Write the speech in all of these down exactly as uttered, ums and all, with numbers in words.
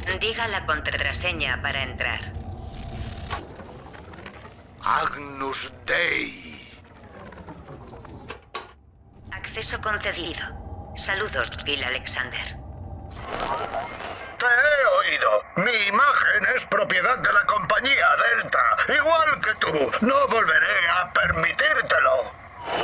Diga la contraseña para entrar. Agnus Dei. Acceso concedido. Saludos, Bill Alexander. Te he oído. Mi imagen es propiedad de la compañía Delta. Igual que tú. No volveré a permitírtelo.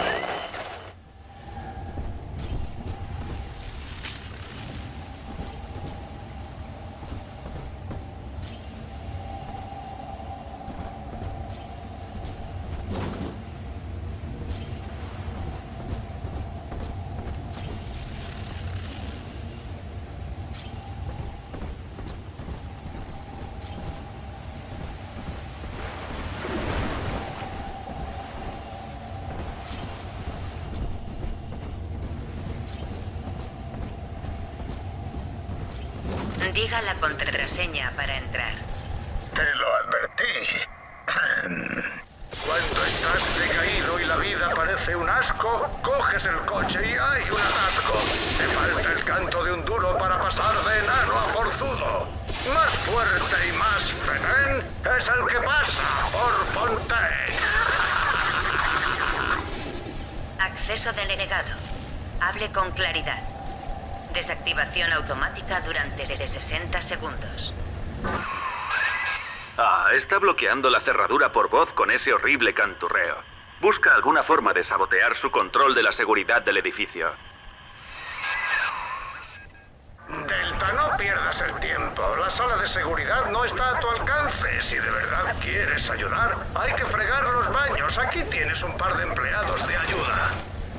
Diga la contraseña para entrar. Te lo advertí. Cuando estás decaído y la vida parece un asco, coges el coche y hay un atasco. Te falta el canto de un duro para pasar de enano a forzudo. Más fuerte y más fetén es el que pasa por Fontaine. Acceso delegado. Hable con claridad. Desactivación automática durante sesenta segundos. Ah, está bloqueando la cerradura por voz con ese horrible canturreo. Busca alguna forma de sabotear su control de la seguridad del edificio. Delta, no pierdas el tiempo. La sala de seguridad no está a tu alcance. Si de verdad quieres ayudar, hay que fregar los baños. Aquí tienes un par de empleados de ayuda.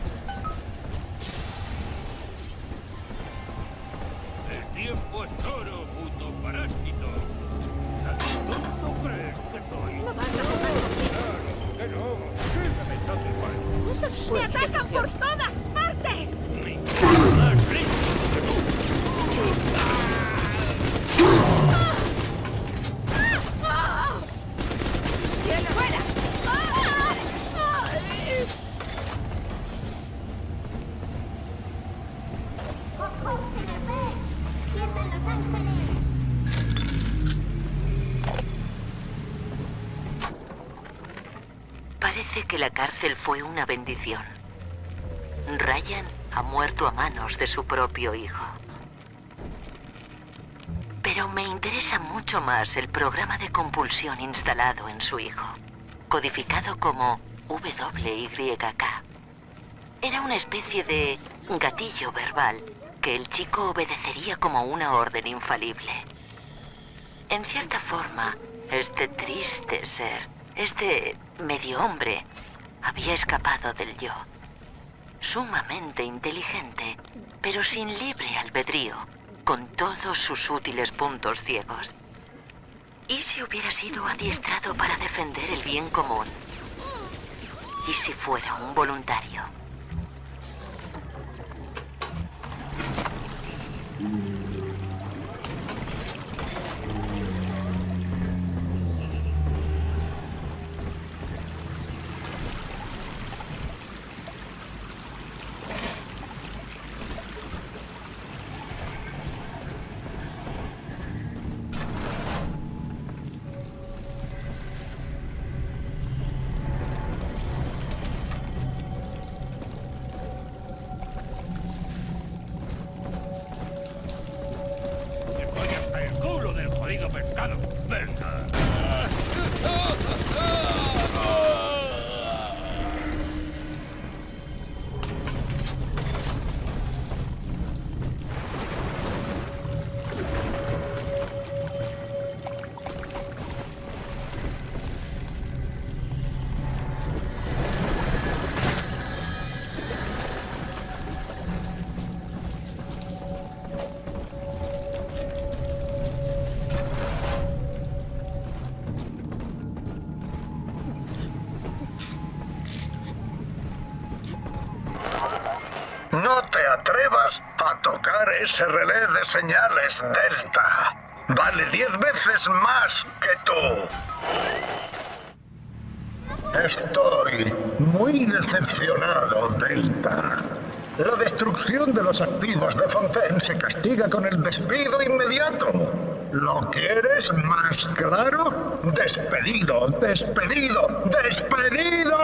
El tiempo es oro, puto parásito. ¿Tan tonto crees que soy? No vas a jugar conmigo. Claro que no. Sígueme dando igual. Es absurdo. ¡Me atacan por todas partes! Me importa más rígido que tú. ¡Viene fuera! Parece que la cárcel fue una bendición. Ryan ha muerto a manos de su propio hijo. Pero me interesa mucho más el programa de compulsión instalado en su hijo, codificado como W Y K. Era una especie de gatillo verbal que el chico obedecería como una orden infalible. En cierta forma, este triste ser, este medio hombre, había escapado del yo. Sumamente inteligente, pero sin libre albedrío, con todos sus útiles puntos ciegos. ¿Y si hubiera sido adiestrado para defender el bien común? ¿Y si fuera un voluntario? ¡Que coño hasta el culo del jodido pescado! ¡Venga! No te atrevas a tocar ese relé de señales, Delta. Vale diez veces más que tú. Estoy muy decepcionado, Delta. La destrucción de los activos de Fontaine se castiga con el despido inmediato. ¿Lo quieres más claro? ¡Despedido! ¡Despedido! ¡Despedido!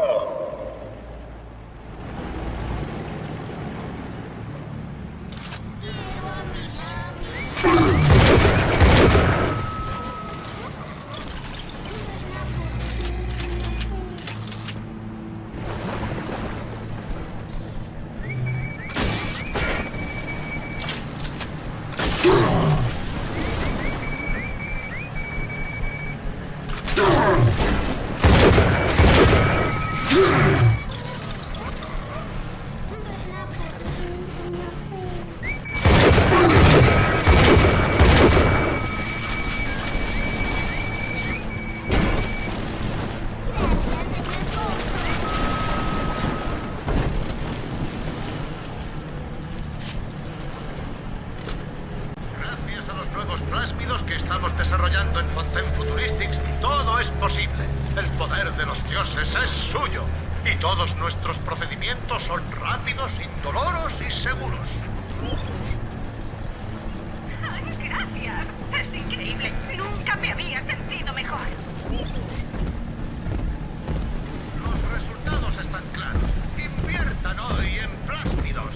Plásmidos que estamos desarrollando en Fontaine Futuristics, todo es posible. El poder de los dioses es suyo. Y todos nuestros procedimientos son rápidos, indoloros y seguros. Ay, gracias. Es increíble. Nunca me había sentido mejor. Los resultados están claros. Inviertan hoy en plásmidos.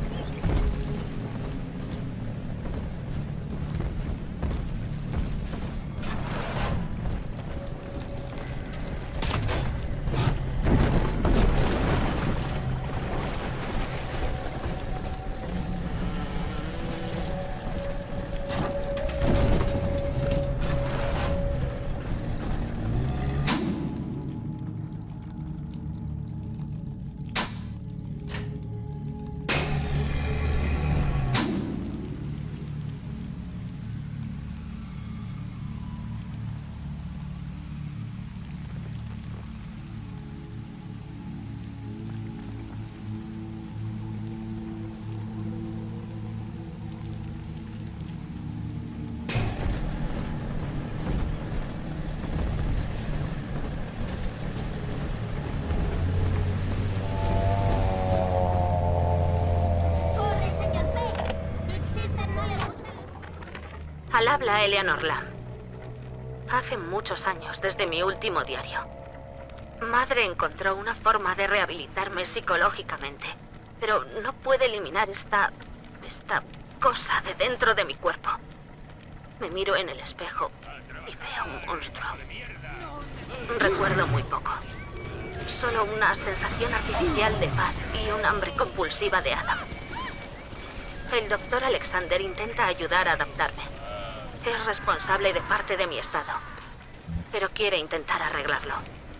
Al habla Eleanor Lam. Hace muchos años, desde mi último diario, Madre encontró una forma de rehabilitarme psicológicamente, pero no puede eliminar esta... esta cosa de dentro de mi cuerpo. Me miro en el espejo y veo un monstruo. Recuerdo muy poco. Solo una sensación artificial de paz y un hambre compulsiva de Adam. El doctor Alexander intenta ayudar a adaptarme. Es responsable de parte de mi estado, pero quiere intentar arreglarlo.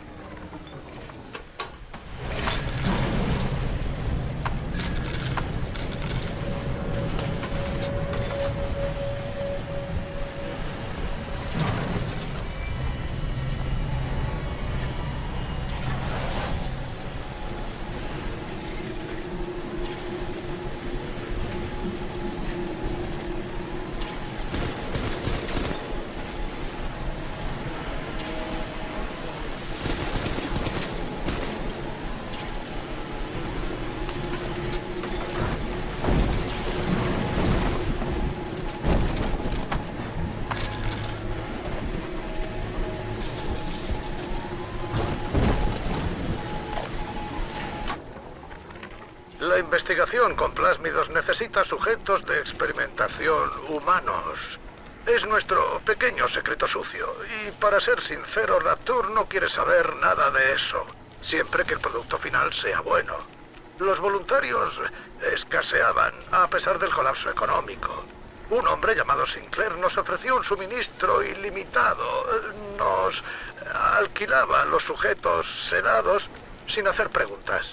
La investigación con plásmidos necesita sujetos de experimentación humanos. Es nuestro pequeño secreto sucio. Y para ser sincero, Rapture no quiere saber nada de eso. Siempre que el producto final sea bueno. Los voluntarios escaseaban a pesar del colapso económico. Un hombre llamado Sinclair nos ofreció un suministro ilimitado. Nos alquilaba los sujetos sedados sin hacer preguntas.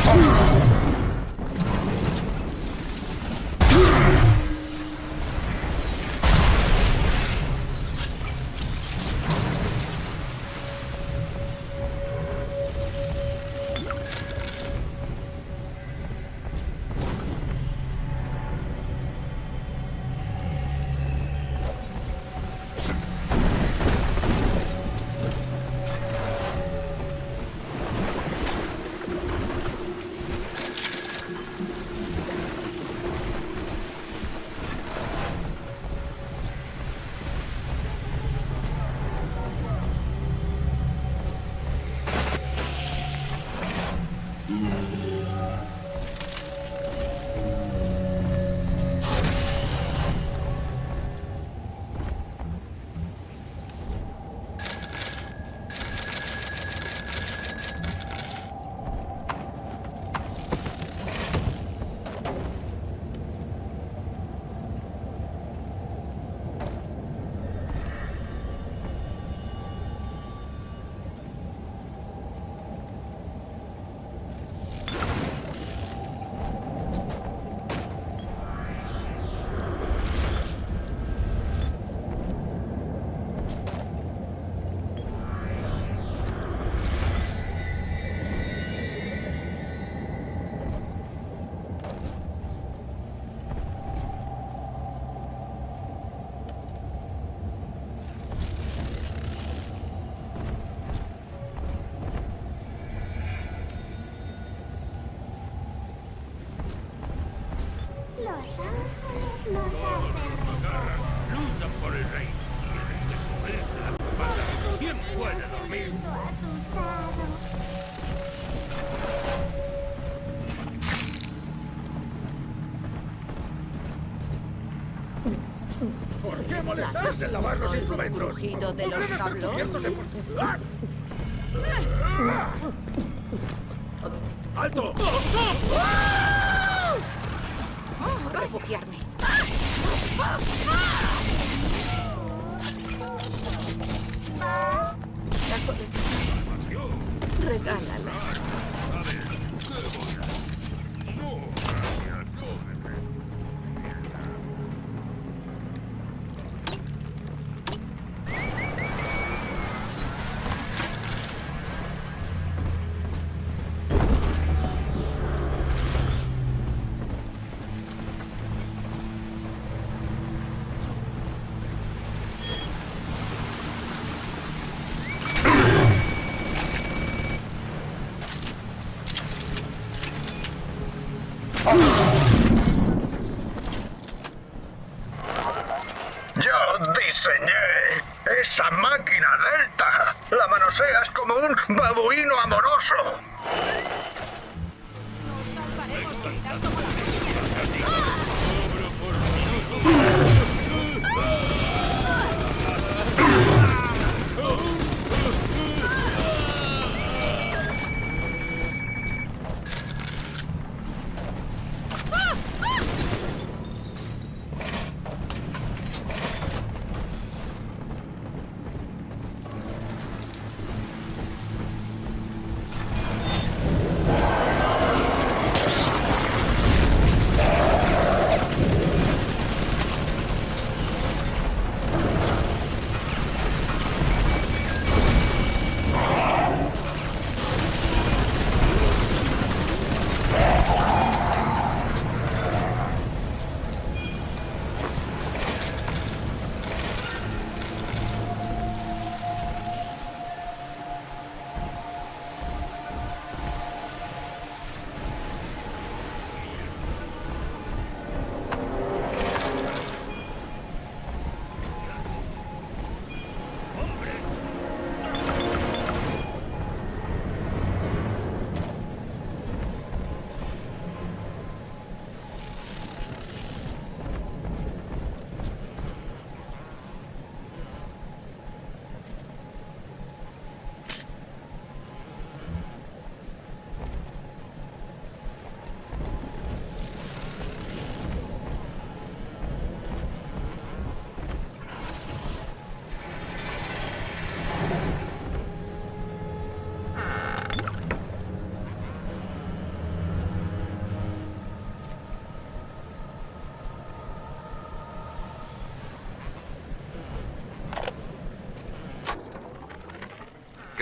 Lucha por el rey. ¿Quién puede dormir? ¿Por qué molestarse en lavar los instrumentos? Rugido de los tablones. ¡Alto! Refugiarme. La colección. Regálala. Yo diseñé esa máquina Delta. La manoseas como un babuino amoroso. Nos salvaremos, queridas, como la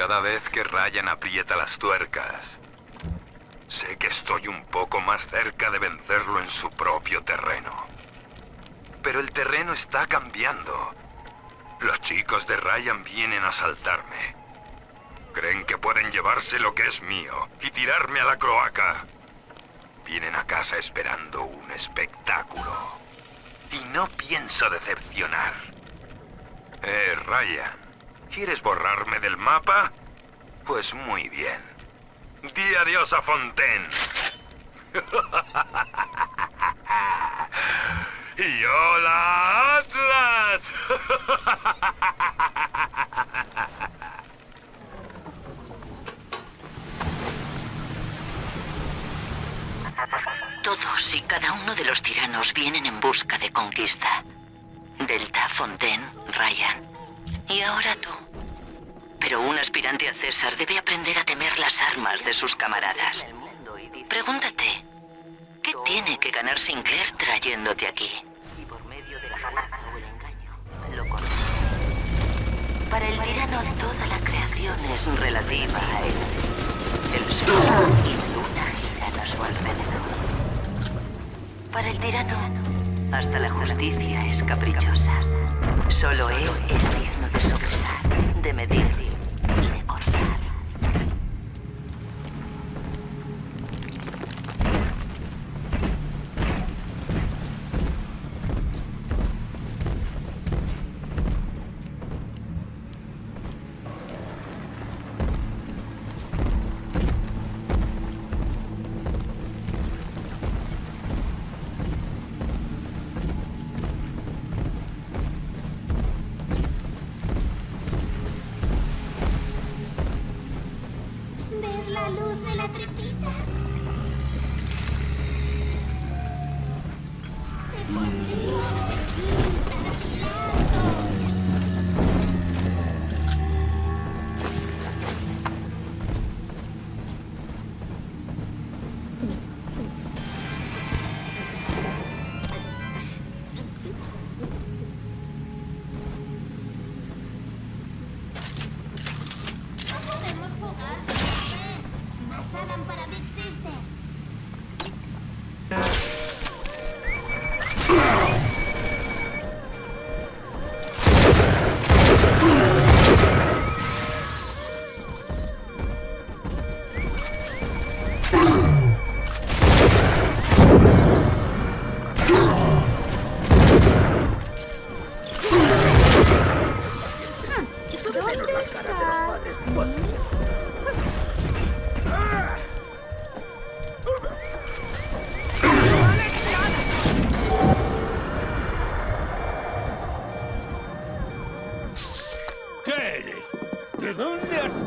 cada vez que Ryan aprieta las tuercas, sé que estoy un poco más cerca de vencerlo en su propio terreno. Pero el terreno está cambiando. Los chicos de Ryan vienen a asaltarme. Creen que pueden llevarse lo que es mío y tirarme a la cloaca. Vienen a casa esperando un espectáculo. Y no pienso decepcionar. Eh, Ryan, ¿quieres borrarme del mapa? Pues muy bien. Di adiós a Fontaine. ¡Y hola, Atlas! Todos y cada uno de los tiranos vienen en busca de conquista. Delta, Fontaine, Ryan. Y ahora tú. Pero un aspirante a César debe aprender a temer las armas de sus camaradas. Pregúntate, ¿qué tiene que ganar Sinclair trayéndote aquí? Y por medio de la fuerza o el engaño, lo consigue. Para el tirano toda la creación es relativa a él. El sol y la luna giran a su alrededor. Para el tirano, hasta la justicia es caprichosa. Solo él es digno de sopesar, de medir y de cortar. La luz de la trepita. Te pondría cintas y lazo. No podemos jugar. Adam para Big Sister. ¿Qué eres? ¿De dónde has...?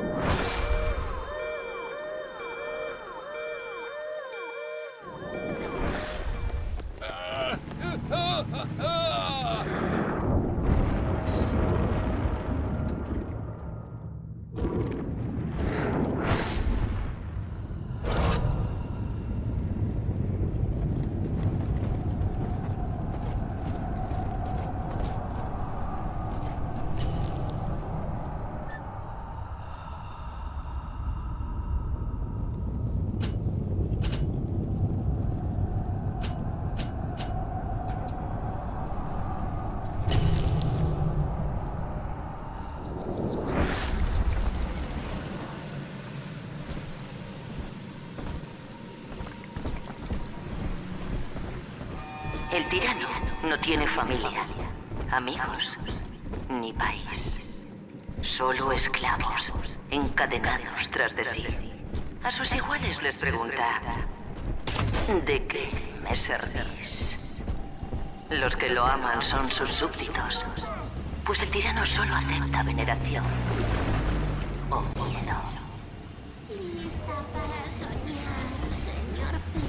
El tirano no tiene familia, amigos, ni país. Solo esclavos, encadenados tras de sí. A sus iguales les pregunta, ¿de qué me servís? Los que lo aman son sus súbditos, pues el tirano solo acepta veneración o miedo. Lista para soñar, señor P.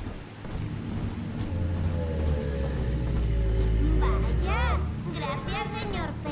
Vaya, gracias, señor P.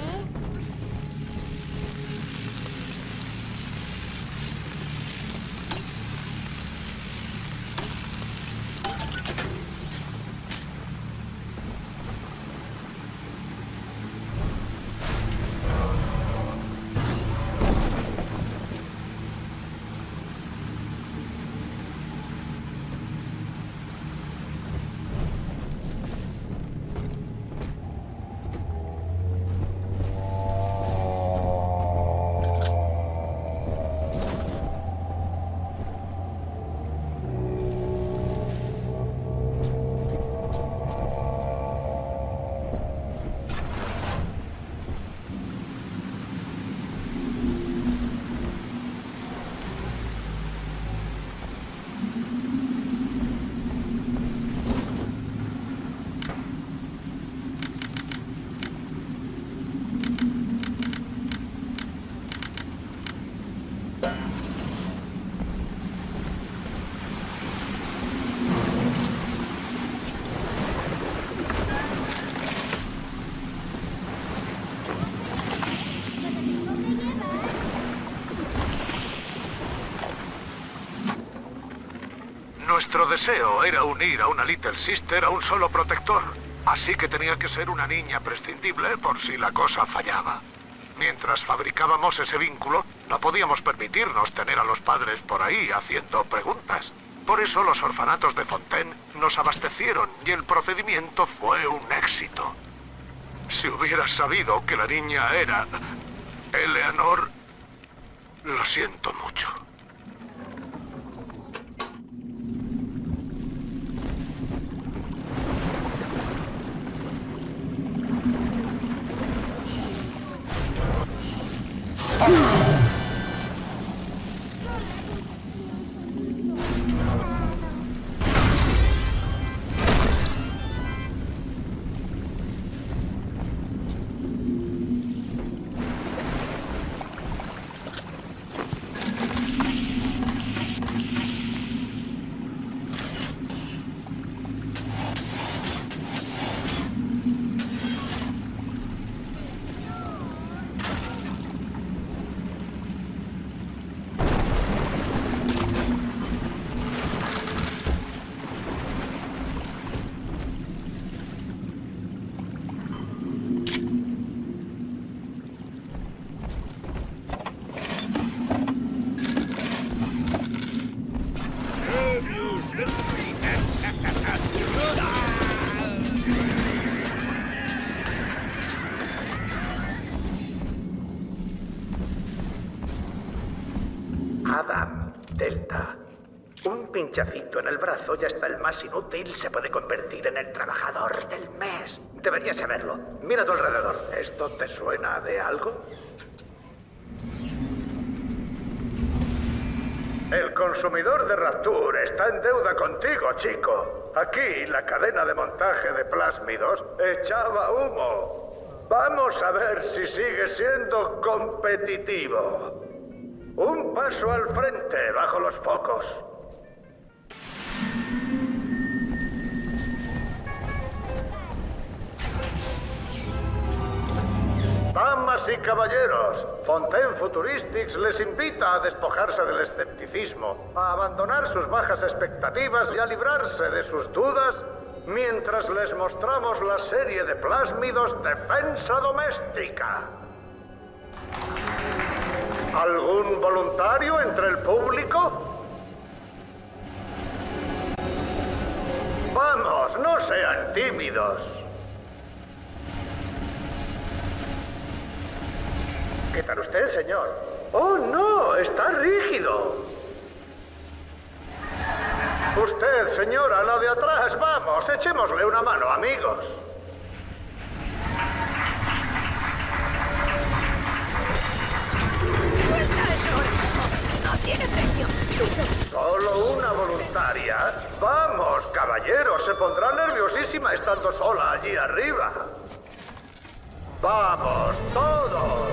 Nuestro deseo era unir a una Little Sister a un solo protector. Así que tenía que ser una niña prescindible por si la cosa fallaba. Mientras fabricábamos ese vínculo, no podíamos permitirnos tener a los padres por ahí haciendo preguntas. Por eso los orfanatos de Fontaine nos abastecieron y el procedimiento fue un éxito. Si hubieras sabido que la niña era Eleanor, lo siento mucho. Adam, Delta. Un pinchacito en el brazo y hasta el más inútil se puede convertir en el trabajador del mes. Deberías saberlo. Mira a tu alrededor. ¿Esto te suena de algo? El consumidor de Rapture está en deuda contigo, chico. Aquí la cadena de montaje de plásmidos echaba humo. Vamos a ver si sigue siendo competitivo. Un paso al frente, bajo los focos. Damas y caballeros, Fontaine Futuristics les invita a despojarse del escepticismo, a abandonar sus bajas expectativas y a librarse de sus dudas mientras les mostramos la serie de plásmidos Defensa Doméstica. ¿Algún voluntario entre el público? Vamos, no sean tímidos. ¿Qué tal usted, señor? ¡Oh, no! ¡Está rígido! Usted, señora, la de atrás, vamos, echémosle una mano, amigos. ¡Suelta eso ahora mismo! ¡No tiene precio! ¿Solo una voluntaria? Vamos, caballero, se pondrá nerviosísima estando sola allí arriba. ¡Vamos, todos!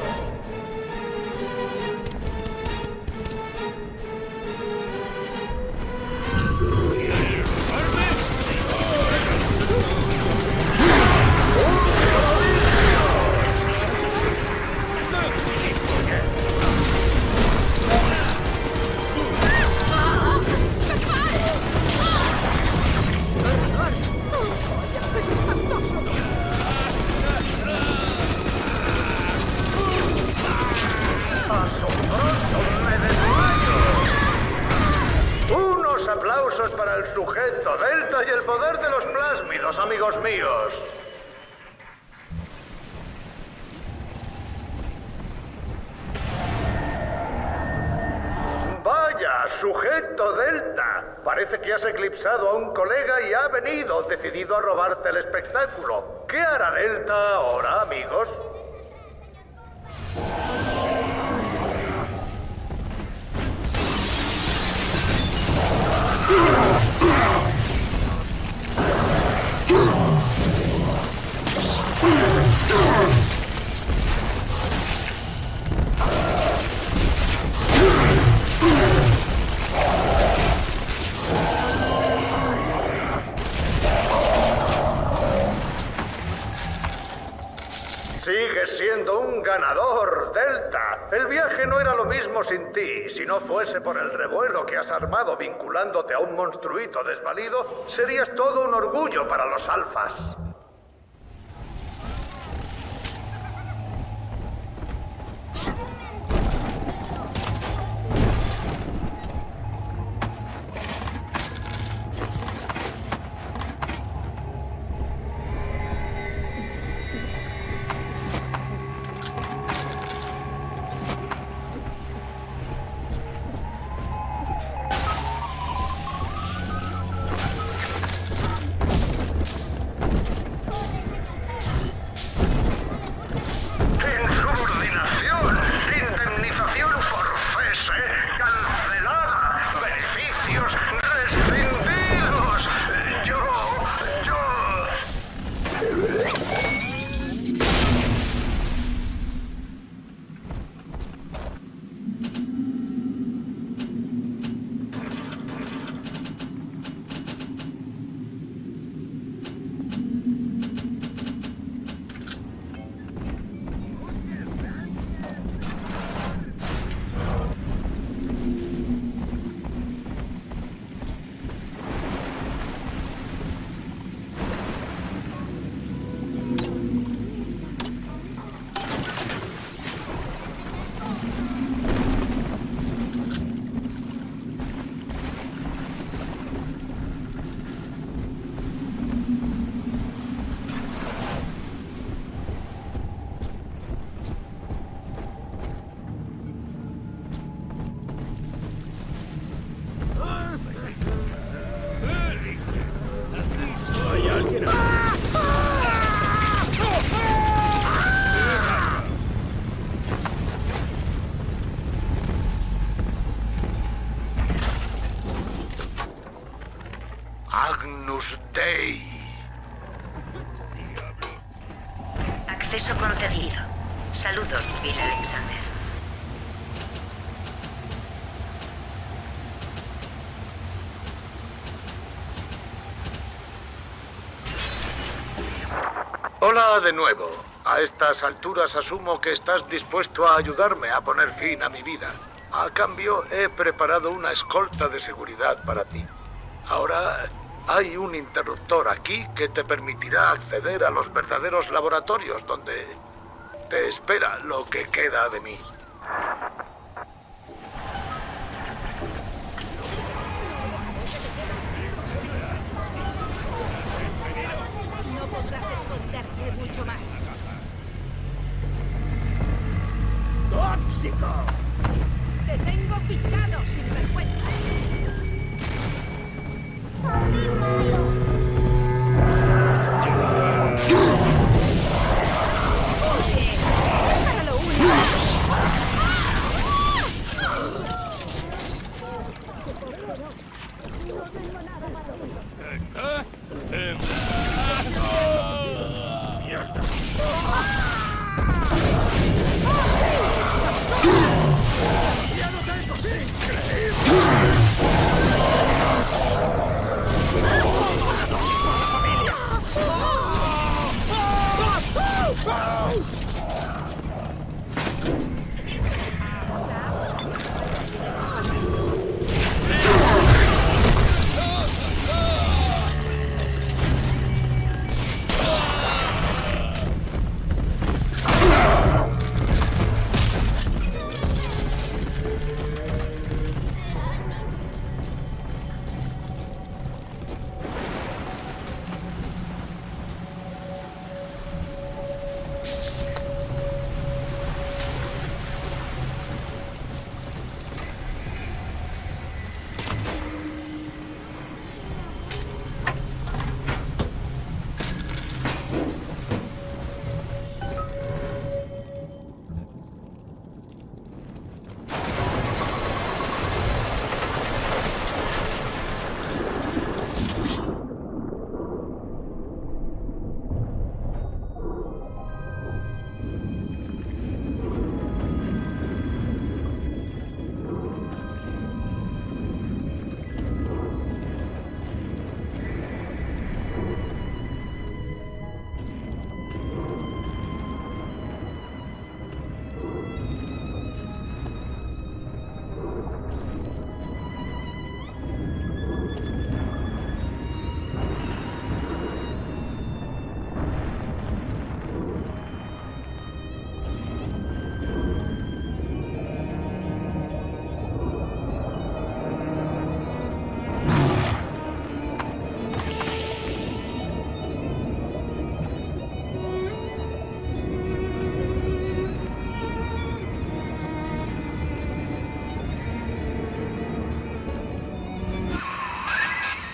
Aplausos para el sujeto Delta y el poder de los plásmidos, amigos míos. Vaya, sujeto Delta. Parece que has eclipsado a un colega y ha venido decidido a robarte el espectáculo. ¿Qué hará Delta ahora, amigos? Sigue siendo un ganador, Delta. El viaje no era lo mismo mismo sin ti. Si no fuese por el revuelo que has armado vinculándote a un monstruito desvalido, serías todo un orgullo para los alfas. Agnus Dei. Acceso concedido. Saludos, Bill Alexander. Hola de nuevo. A estas alturas asumo que estás dispuesto a ayudarme a poner fin a mi vida. A cambio, he preparado una escolta de seguridad para ti. Ahora, hay un interruptor aquí que te permitirá acceder a los verdaderos laboratorios donde te espera lo que queda de mí. No podrás esconderte mucho más. ¡Tóxico! Te tengo fichado, sinvergüenza. Oye, es para lo único. ¿Está? ¡Mierda! ¡Ya lo tengo! ¡Sí! ¡Increíble!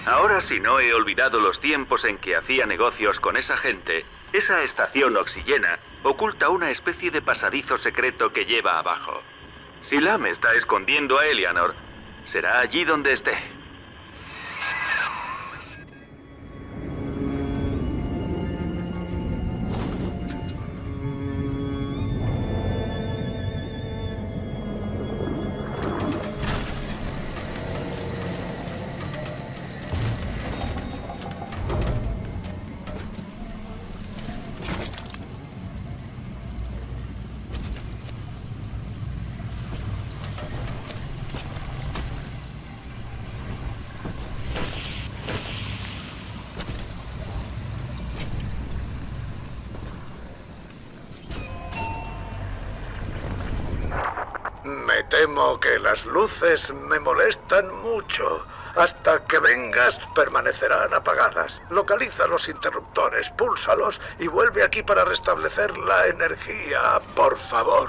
Ahora, si no he olvidado los tiempos en que hacía negocios con esa gente, esa estación oxigena oculta una especie de pasadizo secreto que lleva abajo. Si Lam está escondiendo a Eleanor, será allí donde esté. Me temo que las luces me molestan mucho. Hasta que vengas, permanecerán apagadas. Localiza los interruptores, púlsalos y vuelve aquí para restablecer la energía, por favor.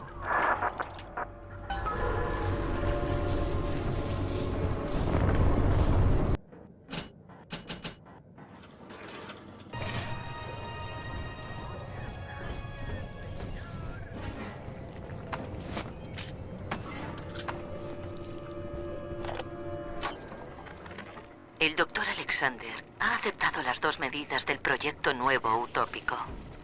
El doctor Alexander ha aceptado las dos medidas del proyecto nuevo utópico.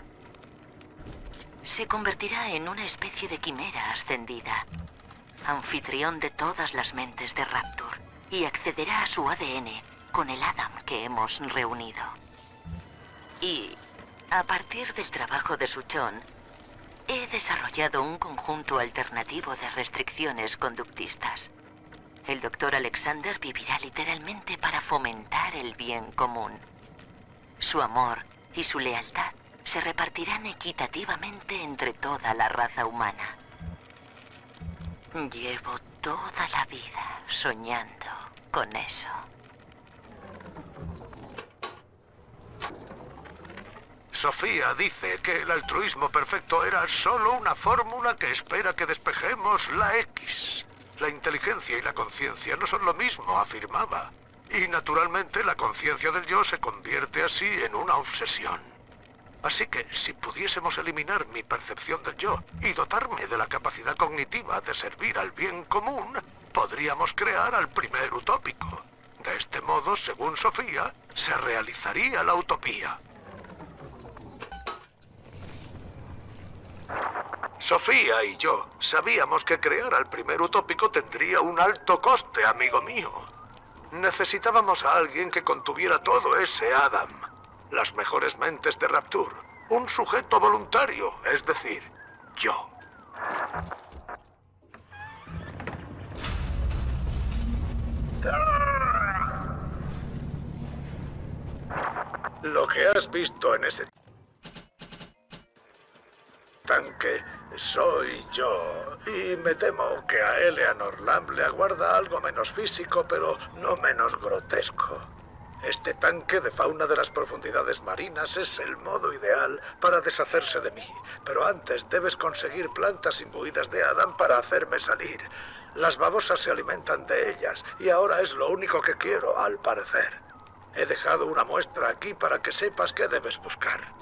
Se convertirá en una especie de quimera ascendida, anfitrión de todas las mentes de Rapture, y accederá a su A D N con el Adam que hemos reunido. Y, a partir del trabajo de Suchon, he desarrollado un conjunto alternativo de restricciones conductistas. El doctor Alexander vivirá literalmente para fomentar el bien común. Su amor y su lealtad se repartirán equitativamente entre toda la raza humana. Llevo toda la vida soñando con eso. Sofía dice que el altruismo perfecto era solo una fórmula que espera que despejemos la X. La inteligencia y la conciencia no son lo mismo, afirmaba. Y naturalmente la conciencia del yo se convierte así en una obsesión. Así que si pudiésemos eliminar mi percepción del yo y dotarme de la capacidad cognitiva de servir al bien común, podríamos crear al primer utópico. De este modo, según Sofía, se realizaría la utopía. Sofía y yo sabíamos que crear al primer utópico tendría un alto coste, amigo mío. Necesitábamos a alguien que contuviera todo ese Adam. Las mejores mentes de Rapture. Un sujeto voluntario, es decir, yo. Lo que has visto en ese tanque soy yo, y me temo que a Eleanor Lam le aguarda algo menos físico, pero no menos grotesco. Este tanque de fauna de las profundidades marinas es el modo ideal para deshacerse de mí, pero antes debes conseguir plantas imbuidas de Adam para hacerme salir. Las babosas se alimentan de ellas, y ahora es lo único que quiero, al parecer. He dejado una muestra aquí para que sepas qué debes buscar.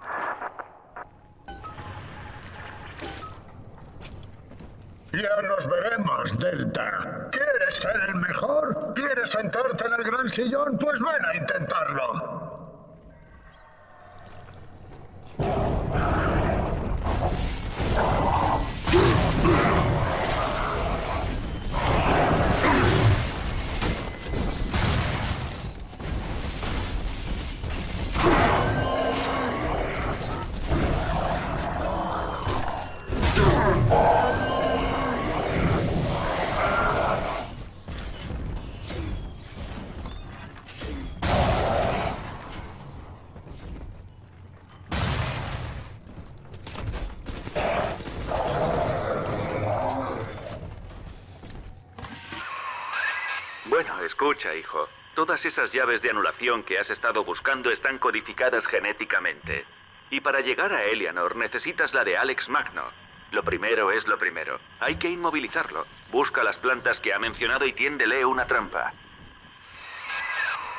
Ya nos veremos, Delta. ¿Quieres ser el mejor? ¿Quieres sentarte en el gran sillón? Pues ven a intentarlo. Bueno, escucha, hijo. Todas esas llaves de anulación que has estado buscando están codificadas genéticamente. Y para llegar a Eleanor necesitas la de Alex Magno. Lo primero es lo primero. Hay que inmovilizarlo. Busca las plantas que ha mencionado y tiéndele una trampa.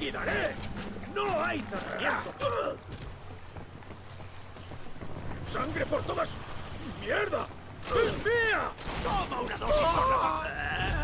liquidaré! ¡No hay tratamiento! ¡Sangre por todas! ¡Mierda! ¡Es mía! ¡Toma una dosis por la...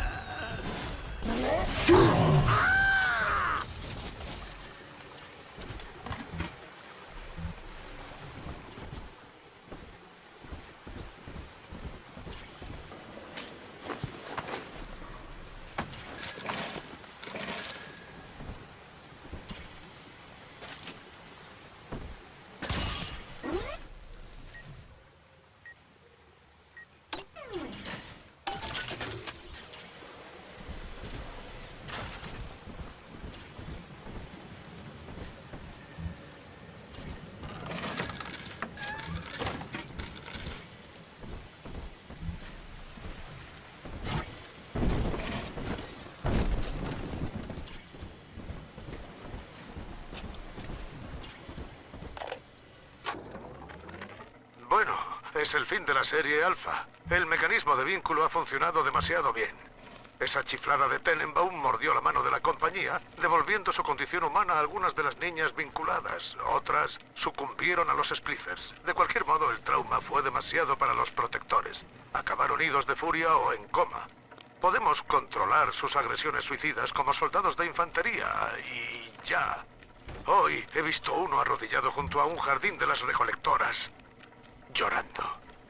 Bueno, es el fin de la serie Alpha. El mecanismo de vínculo ha funcionado demasiado bien. Esa chiflada de Tenenbaum mordió la mano de la compañía, devolviendo su condición humana a algunas de las niñas vinculadas. Otras sucumbieron a los Splicers. De cualquier modo, el trauma fue demasiado para los protectores. Acabaron idos de furia o en coma. Podemos controlar sus agresiones suicidas como soldados de infantería y ya. Hoy he visto uno arrodillado junto a un jardín de las recolectoras, llorando.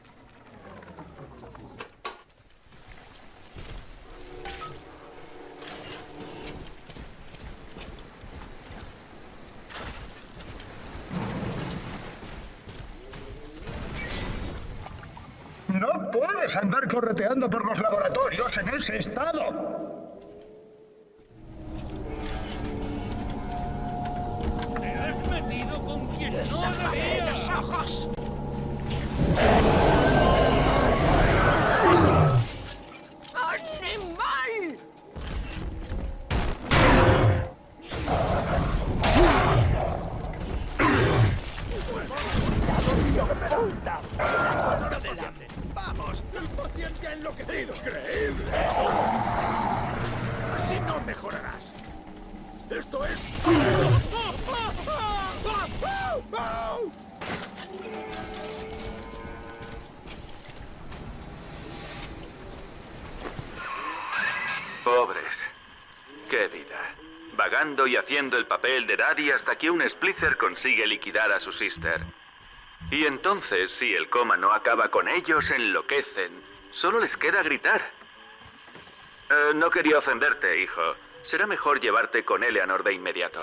No puedes andar correteando por los laboratorios en ese estado. ¡Te has metido con quien no debías! ¡Los ojos! ¡Animal! ¡Vamos! ¡El paciente ha enloquecido! ¡Increíble! Así no mejorarás. ¡Esto es... Pobres. ¡Qué vida! Vagando y haciendo el papel de Daddy hasta que un Splicer consigue liquidar a su sister. Y entonces, si el coma no acaba con ellos, enloquecen. Solo les queda gritar. Eh, no quería ofenderte, hijo. Será mejor llevarte con Eleanor de inmediato.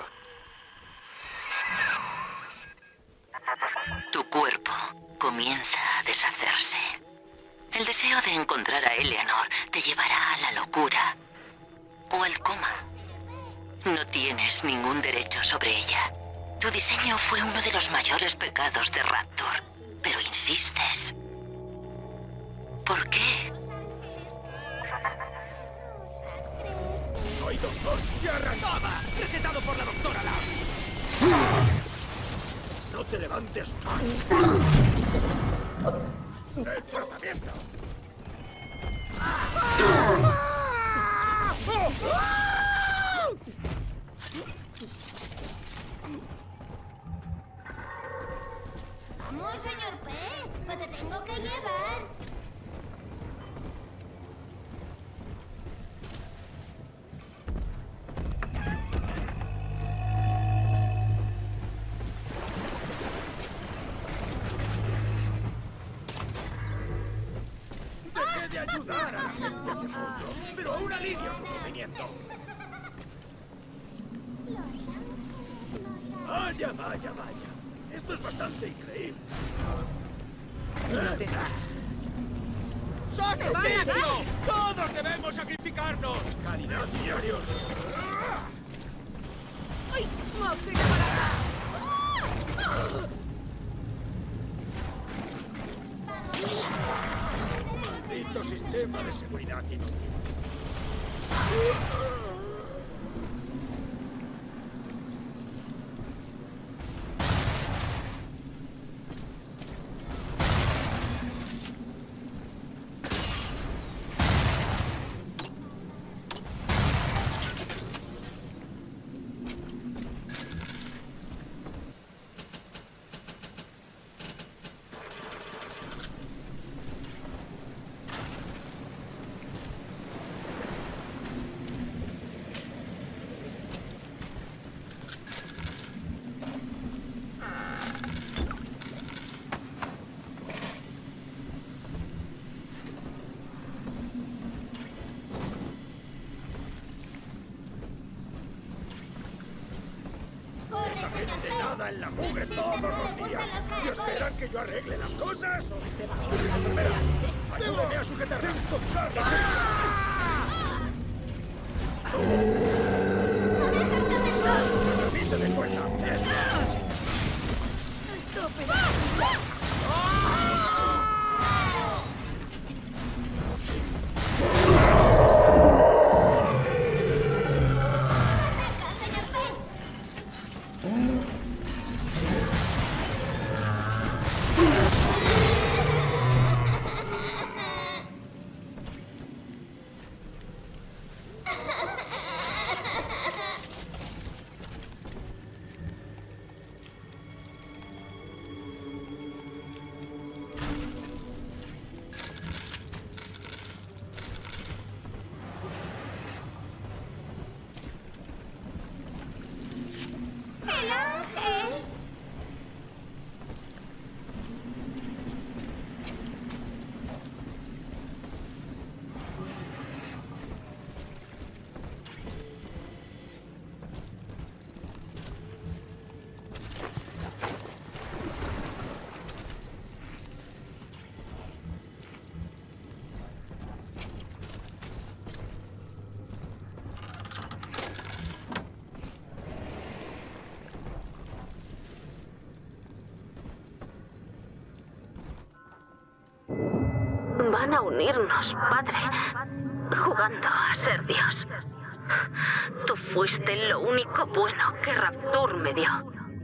Tu cuerpo comienza a deshacerse. El deseo de encontrar a Eleanor te llevará a la locura o al coma. No tienes ningún derecho sobre ella. Tu diseño fue uno de los mayores pecados de Raptor, pero insistes. ¿Por qué? ¡Soy doctor Jarran! ¡Toma! ¡Recetado por la doctora Lam! ¡No te levantes más! ¡El tratamiento! Vamos, señor P, que te tengo que llevar. Dejé de ayudar a la gente hace mucho, pero aún alivio su sufrimiento. Vaya, vaya, vaya. Esto es bastante increíble. ¡Sacrificio! ¡Todos debemos sacrificarnos! ¡Calidad diarios! ¡Ay! ¡Máquina barata! ¡Maldito sistema de seguridad inútil! clavada en la mugre todos los días. ¿Y esperan que yo arregle las cosas? Enfermera, ayúdame a sujetarla. ¡Revise de fuerza! Van a unirnos, padre, jugando a ser Dios. Tú fuiste lo único bueno que Rapture me dio.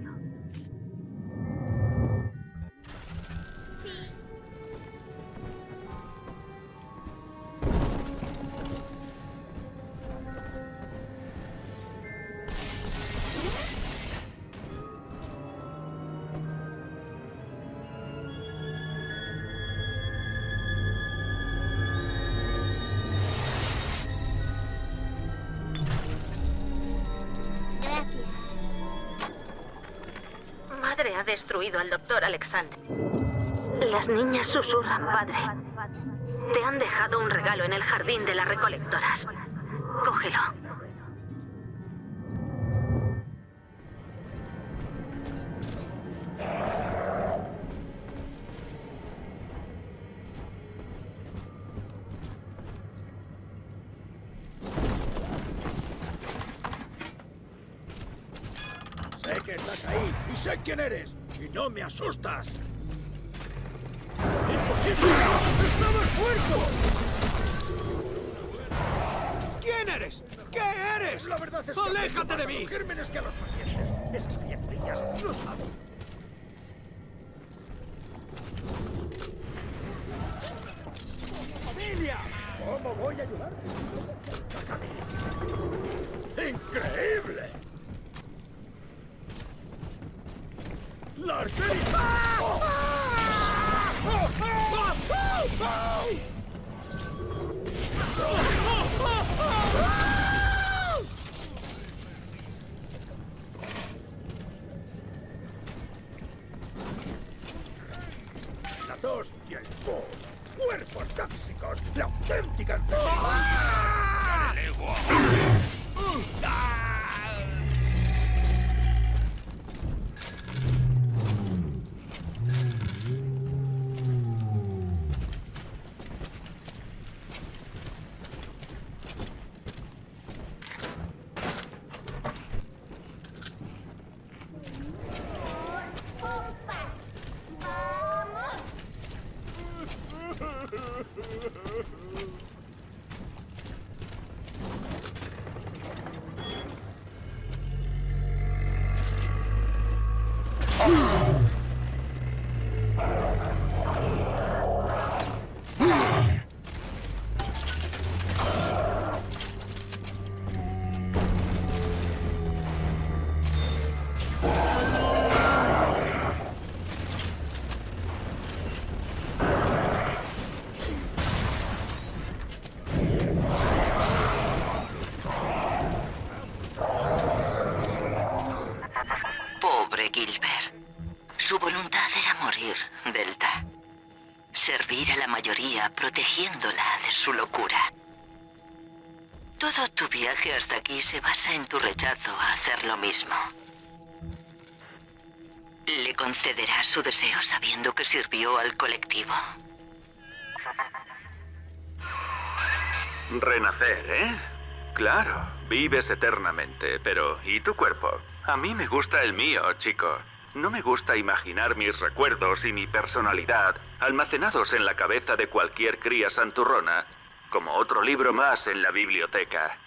Madre ha destruido al doctor Alexander. Las niñas susurran, padre. Te han dejado un regalo en el jardín de las recolectoras. Cógelo. Sé que estás ahí y sé quién eres. Y no me asustas. ¡Imposible! ¡Estabas muerto! ¿Quién eres? ¿Qué eres? La verdad es que ¡aléjate de mí! Gérmenes que a los pacientes. Esas criaturillas los amo. ¡Familia! ¿Cómo voy a ayudarte? ¡Increíble! ¡La arteria! ¡Ah! ¡Oh! ¡Ah! ¡Oh! ¡Ah! ¡Oh! La tos y el pus. Cuerpos tóxicos. La auténtica enfermedad. Gilbert. Su voluntad era morir, Delta. Servir a la mayoría protegiéndola de su locura. Todo tu viaje hasta aquí se basa en tu rechazo a hacer lo mismo. ¿Le concederá su deseo sabiendo que sirvió al colectivo? Renacer, ¿eh? Claro, vives eternamente, pero ¿y tu cuerpo? A mí me gusta el mío, chico. No me gusta imaginar mis recuerdos y mi personalidad almacenados en la cabeza de cualquier cría santurrona, como otro libro más en la biblioteca.